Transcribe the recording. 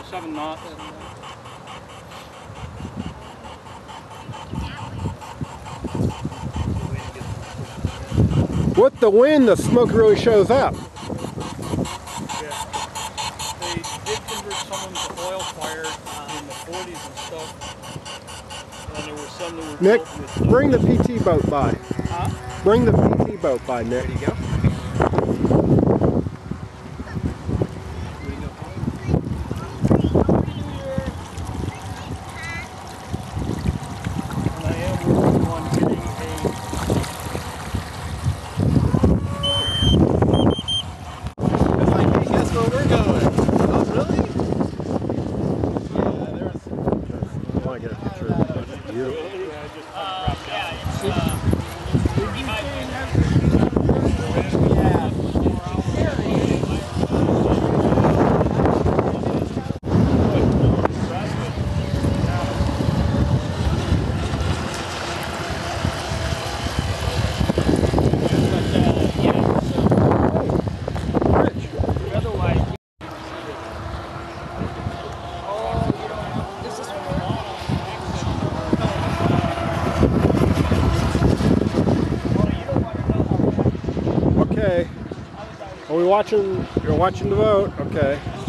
7 knots. With the wind, the smoke really shows up. Yeah. They did convert some of them to oil fired in the 40s and stuff. And there were some that were Nick, built with, bring the PT boat by. Huh? Bring the PT boat by, Nick. There you go. And I am working on getting It's like, hey, guess where we're going? Oh, really? Yeah, there's. I want to get a picture of it. It's beautiful. Okay. Are we watching? You're watching the boat? Okay.